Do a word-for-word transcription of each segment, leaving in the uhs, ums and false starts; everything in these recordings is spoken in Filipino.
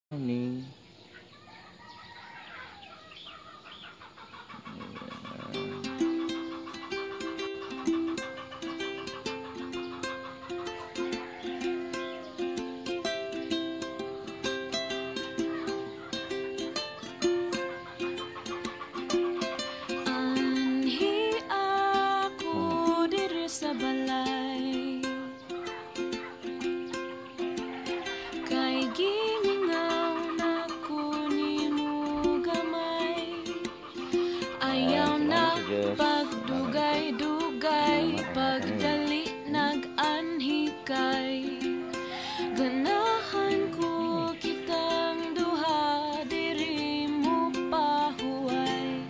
Morning. Anhi ako diri sa balay, kay gimingaw na ko nimo gamay. Ayaw na pagdugay-dugay, pagdali nag-anhi kay. Ganahan ko kitang duha diri mo pahuway.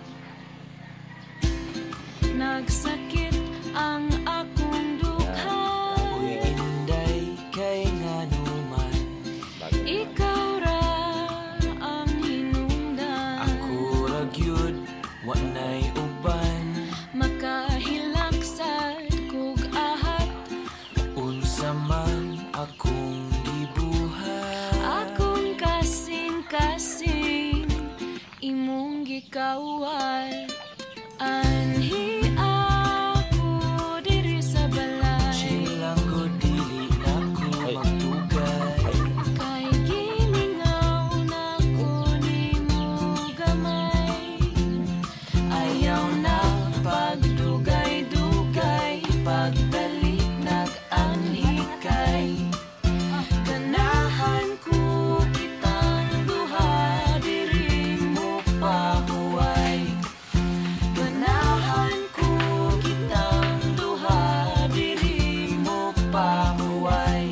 Nagsakit ang akong dughay, Inday kay nganuman, ikaw ra ang hinungdan. ako ra gyud wa nay uban. Makahilaksad kog ahat, Unsa man akong gibuhat, akong kasing-kasing imong gikawal. Anhi ako diri sa balay, silang ko dili na ko magtugay. kay gimingaw na ko nimo gamay. Ayaw na pagdugay-dugay, pagdali nag-anhi kay. Ganahan ko kitang duha diri mo pahuway. Ganahan ko kitang duha diri mo pahuway.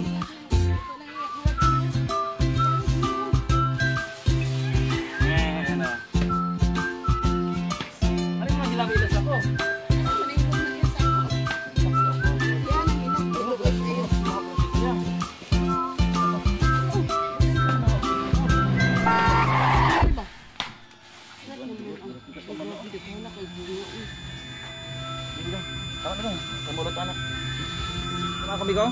Tama na, kamulot anak. Tama kami ko?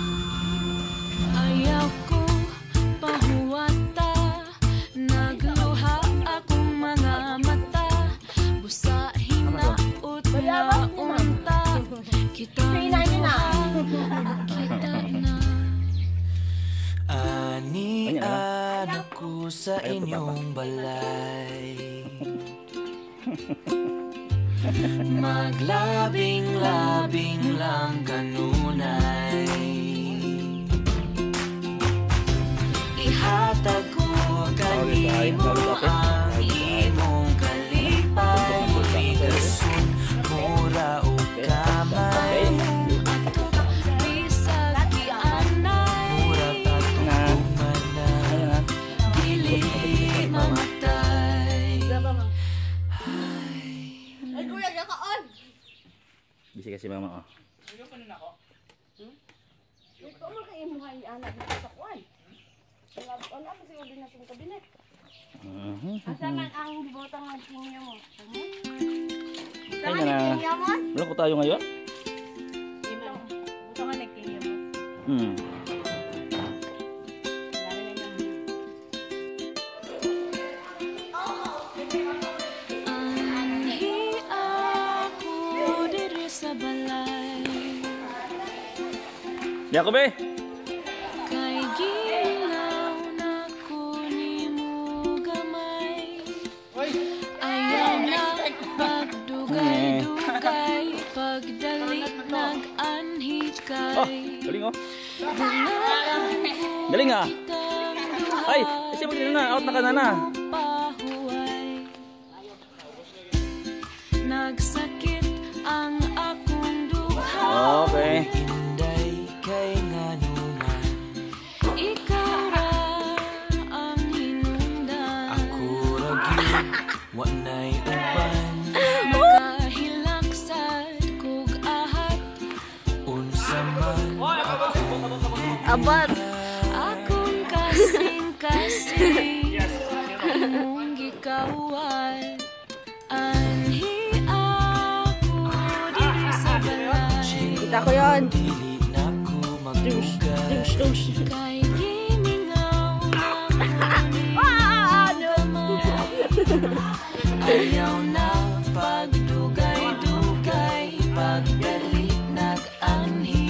Ayaw ko pahuwata, nagluha akong mga mata. Busahin na ut na unta, kita na, kita na. Ani anak ko sa inyong balay, maglabing-labing lang kanunay. Ihatag ko kanimo ang imong kalipay, bigasun mura o kamay. Ato bisag gianay, Mura tatuman na dili mamatay. Ay, kuya, gakaon! Bisi kasi mama oh. Ito mo kayo mo hay anak na sa kwan. Wala wala pa siguro din sa kabinet. Mhm. Asa man ang botang ng kinyo mo? Ay nga na. Kinyo mo? Wala ko tayo ngayon? Imo. Botang ng kinyo mo. Hmm. Anhi ako diri sa balay, Di ako be. kay gimingaw na ko nimo gamay. Ayaw na pagdugay-dugay, pagdali nag-anhi Oh, kay. galing oh. Ganahan ko Galing ah. kitang duha Ay, kasi mo na, out na ka na na. diri mo pahuway. Nagsakit ang akong dughay, Okay. Inday kay nganuman, ikaw ra ang hinungdan. ako ra gyud wa nay uban. Makahilaksad kog ahat, Unsa man akong Abat! akong kasing-kasing imong gikawal. Anhi ako diri sa balay, Kita ko yun! dili na ko magtugay. Douche! kay gimingaw na ko Ayaw na pagdugay-dugay, pagdali nag-anhi.